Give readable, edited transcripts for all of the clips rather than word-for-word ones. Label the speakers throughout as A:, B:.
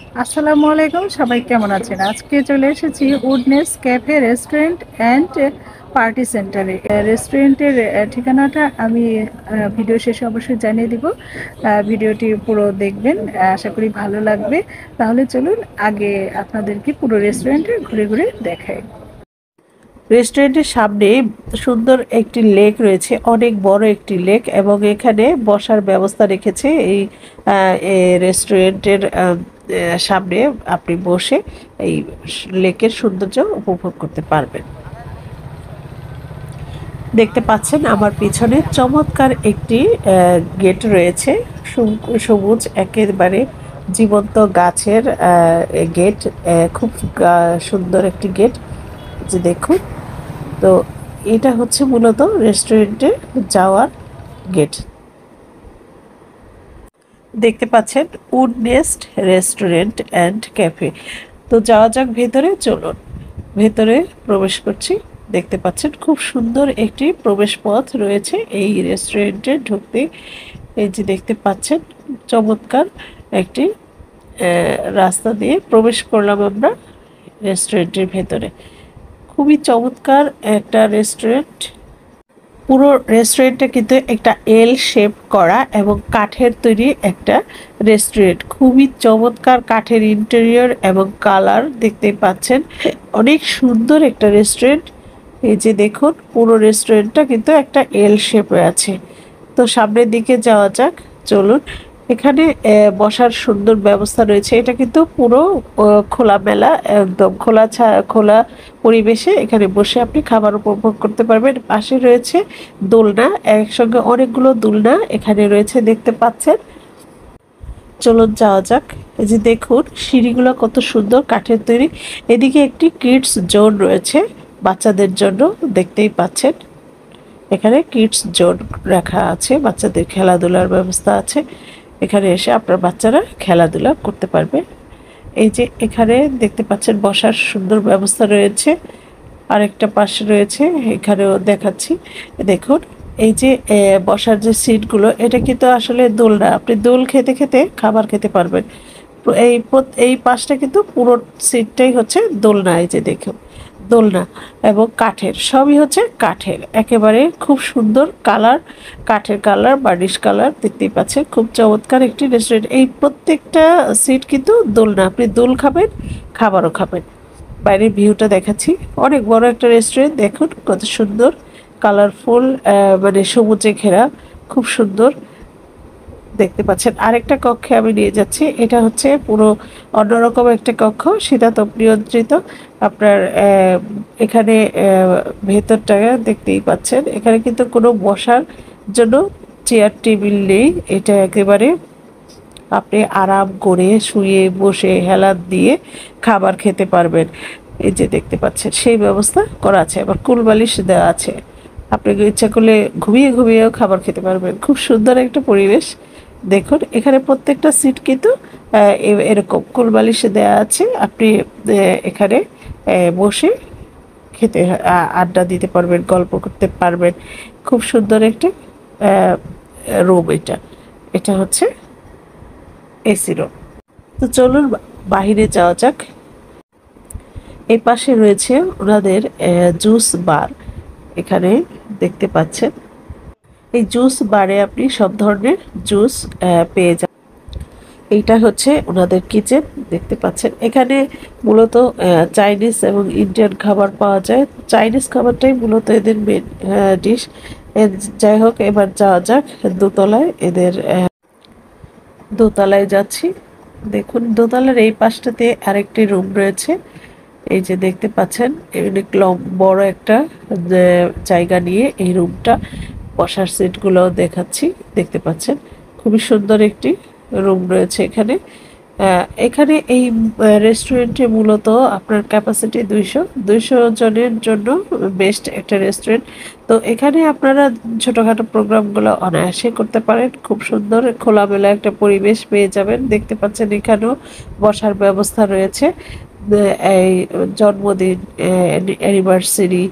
A: আসসালামু আলাইকুম, সবাই কেমন আছেন? আজকে চলে এসেছি Wood Nest cafe restaurant and party সেন্টারে। রেস্টুরেন্টের ঠিকানাটা আমি ভিডিও শেষে অবশ্যই জানিয়ে দিব। ভিডিওটি পুরো দেখবেন, আশা করি ভালো লাগবে। তাহলে চলুন আগে আপনাদেরকে পুরো রেস্টুরেন্টে ঘুরে ঘুরে দেখাই।
B: রেস্টুরেন্টের সামনে সুন্দর একটি লেক রয়েছে, অনেক বড় একটি লেক, এবং এখানে বসার ব্যবস্থা রেখেছে। এই রেস্টুরেন্টের সামনে আপনি বসে এই লেকের সৌন্দর্য উপভোগ করতে পারবেন। দেখতে পাচ্ছেন আমার পিছনে চমৎকার একটি গেট রয়েছে, সবুজ একেবারে জীবন্ত গাছের গেট। খুব সুন্দর একটি গেট, যে দেখুন। তো এটা হচ্ছে মূলত রেস্টুরেন্টে যাওয়ার গেট। দেখতে পাচ্ছেন Wood Nest restaurant and cafe. তো যাওয়া যাক ভেতরে, চলুন ভেতরে প্রবেশ করছি। দেখতে পাচ্ছেন খুব সুন্দর একটি প্রবেশ পথ রয়েছে এই রেস্টুরেন্টে ঢুকতে। এই যে দেখতে পাচ্ছেন চমৎকার একটি রাস্তা দিয়ে প্রবেশ করলাম আমরা রেস্টুরেন্টের ভেতরে। খুবই চমৎকার একটা রেস্টুরেন্ট। পুরো রেস্টুরেন্টটা কিন্তু একটা এল শেপ করা এবং কাঠের তৈরি একটা রেস্টুরেন্ট। খুবই চমৎকার কাঠের ইন্টেরিয়র এবং কালার দেখতে পাচ্ছেন। অনেক সুন্দর একটা রেস্টুরেন্ট। এই যে দেখুন পুরো রেস্টুরেন্টটা কিন্তু একটা এল শেপে আছে। তো সামনের দিকে যাওয়া যাক, চলুন। এখানে বসার সুন্দর ব্যবস্থা রয়েছে। এটা কিন্তু পুরো খোলামেলা, একদম খোলা পরিবেশে এখানে বসে আপনি খাবার উপভোগ করতে পারবেন। পাশে রয়েছে দোলনা, একসঙ্গে অনেকগুলো দোলনা এখানে রয়েছে, দেখতে পাচ্ছেন। চলুন যাওয়া যাক। এই যে দেখুন সিঁড়িগুলো কত সুন্দর কাঠের তৈরি। এদিকে একটি কিডস জোন রয়েছে বাচ্চাদের জন্য, দেখতেই পাচ্ছেন। এখানে কিডস জোন রাখা আছে, বাচ্চাদের খেলাধুলার ব্যবস্থা আছে। এখানে এসে আপনার বাচ্চারা খেলাধুলা করতে পারবে। এই যে এখানে দেখতে পাচ্ছেন বসার সুন্দর ব্যবস্থা রয়েছে। আরেকটা পাশে রয়েছে, এখানেও দেখাচ্ছি। দেখুন এই যে বসার যে সিটগুলো, এটা কিন্তু আসলে দোলনা, আপনি দোল খেতে খেতে খাবার খেতে পারবেন। এই পাশটা কিন্তু পুরো সিটটাই হচ্ছে দোলনা। এই যে দেখুন দোলনা, এবং কাঠের, সবই হচ্ছে কাঠের, একেবারে খুব সুন্দর কালার, কাঠের কালার, বার্নিশ কালার, দেখতেই পাচ্ছেন। খুব চমৎকার একটি রেস্টুরেন্ট। এই প্রত্যেকটা সিট কিন্তু দোলনা, আপনি দোল খাবেন, খাবারও খাবেন। বাইরের ভিউটা দেখাচ্ছি, অনেক বড় একটা রেস্টুরেন্ট। দেখুন কত সুন্দর কালারফুল, মানে সবুজে ঘেরা, খুব সুন্দর দেখতে পাচ্ছেন। আরেকটা কক্ষে আমি নিয়ে যাচ্ছি। এটা হচ্ছে পুরো অন্যরকম একটা কক্ষ, শীতাতপ নিয়ন্ত্রিত। আপনার এখানে ভেতরটা দেখতেই পাচ্ছেন। এখানে কিন্তু কোনো বসার জন্য চেয়ার টেবিল নেই। এটা একেবারে আপনি আরাম করে শুয়ে বসে হেলান দিয়ে খাবার খেতে পারবেন। এই যে দেখতে পাচ্ছেন সেই ব্যবস্থা করা আছে, আবার কুল বালিশ দেওয়া আছে। আপনি ইচ্ছা করলে ঘুমিয়ে ঘুমিয়েও খাবার খেতে পারবেন। খুব সুন্দর একটা পরিবেশ। দেখুন এখানে প্রত্যেকটা সিট কিন্তু এরকম কুল বালিশ দেওয়া আছে। আপনি এখানে বসে খেতে, আড্ডা দিতে পারবেন, গল্প করতে পারবেন। খুব সুন্দর একটি রুম এটা। এটা হচ্ছে এসি রুম। তো চলুন বাহিরে যাওয়া যাক। এই পাশে রয়েছে ওনাদের জুস বার, এখানে দেখতে পাচ্ছেন। এই জুস বারে আপনি সব ধরনের জুস পেয়ে যান। এইটা হচ্ছে ওনাদের কিচেন, দেখতে পাচ্ছেন। এখানে মূলত চাইনিজ এবং ইন্ডিয়ান খাবার পাওয়া যায়। চাইনিজ খাবারটাই মূলত এদের মেন ডিশ। যাই হোক, এবার যাওয়া যাক দোতলায়। এদের দোতলায় যাচ্ছি। দেখুন দোতলার এই পাশটাতে আরেকটি রুম রয়েছে। এই যে দেখতে পাচ্ছেন, অনেক বড় একটা জায়গা নিয়ে এই রুমটা। বসার সিটগুলো দেখাচ্ছি, দেখতে পাচ্ছেন। খুবই সুন্দর একটি রুম রয়েছে এখানে। এখানে এই রেস্টুরেন্টে মূলত আপনার ক্যাপাসিটি 200 জনের জন্য বেস্ট একটা রেস্টুরেন্ট। তো এখানে আপনারা ছোটোখাটো প্রোগ্রামগুলো অনায়াসে করতে পারেন। খুব সুন্দর খোলামেলা একটা পরিবেশ পেয়ে যাবেন। দেখতে পাচ্ছেন এখানেও বসার ব্যবস্থা রয়েছে। এই জন্মদিন, অ্যানিভার্সারি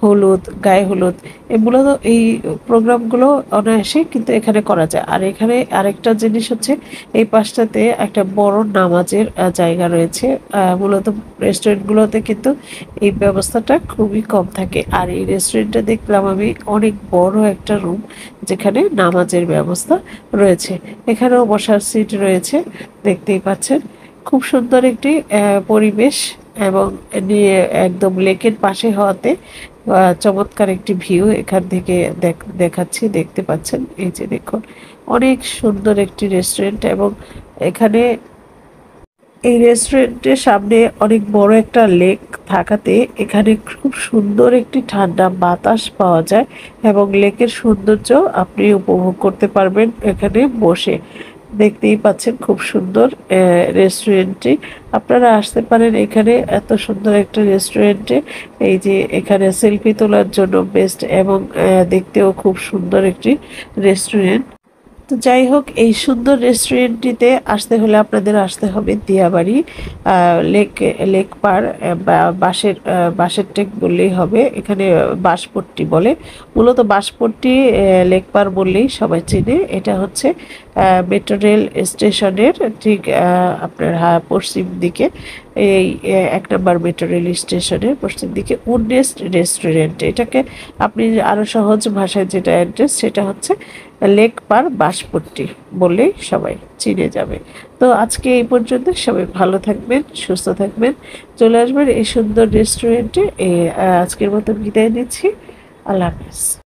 B: হলুদ, গায়ে হলুদ, এগুলো এই প্রোগ্রামগুলো অনায়াসে কিন্তু এখানে করা যায়। আর এখানে আরেকটা জিনিস হচ্ছে এই পাশটাতে একটা বড় নামাজের জায়গা রয়েছে। মূলত রেস্টুরেন্টগুলোতে কিন্তু এই ব্যবস্থাটা খুবই কম থাকে। আর এই রেস্টুরেন্টে দেখলাম আমি অনেক বড় একটা রুম যেখানে নামাজের ব্যবস্থা রয়েছে। এখানেও বসার সিট রয়েছে, দেখতেই পাচ্ছেন। খুব সুন্দর একটি পরিবেশ এবং নিয়ে একদম লেকের পাশে হওয়াতে চমৎকার একটি ভিউ এখান থেকে দেখাচ্ছি, দেখতে পাচ্ছেন। এই যে দেখুন, অনেক সুন্দর একটি রেস্টুরেন্ট এবং এখানে এই রেস্টুরেন্টের সামনে অনেক বড় একটা লেক থাকাতে এখানে খুব সুন্দর একটি ঠান্ডা বাতাস পাওয়া যায় এবং লেকের সৌন্দর্য আপনি উপভোগ করতে পারবেন এখানে বসে। দেখতেই পাচ্ছেন খুব সুন্দর রেস্টুরেন্টটি। আপনারা আসতে পারেন এখানে, এত সুন্দর একটা রেস্টুরেন্টে। এই যে এখানে সেলফি তোলার জন্য বেস্ট এবং দেখতেও খুব সুন্দর একটি রেস্টুরেন্ট। তো যাই হোক, এই সুন্দর রেস্টুরেন্টটিতে আসতে হলে আপনাদের আসতে হবে দিয়াবাড়ি লেক, লেক পার বা বাঁশের টেক বললেই হবে। এখানে বাঁশপট্টি বলে, মূলত বাঁশপট্টি লেক পার বললেই সবাই চেনে। এটা হচ্ছে মেট্রো রেল স্টেশনের ঠিক আপনার পশ্চিম দিকে, এই 1 নম্বর মেট্রো রেল স্টেশনের পশ্চিম দিকে উডনেস্ট রেস্টুরেন্ট। এটাকে আপনি আরো সহজ ভাষায় যেটা অ্যাড্রেস, সেটা হচ্ছে লেক পার বাঁশপট্টি বললেই সবাই চিনে যাবে। তো আজকে এই পর্যন্ত, সবাই ভালো থাকবেন, সুস্থ থাকবেন, চলে আসবেন এই সুন্দর রেস্টুরেন্টে। আজকের মতো বিদায় নিচ্ছি। আল্লাহ হাফেজ।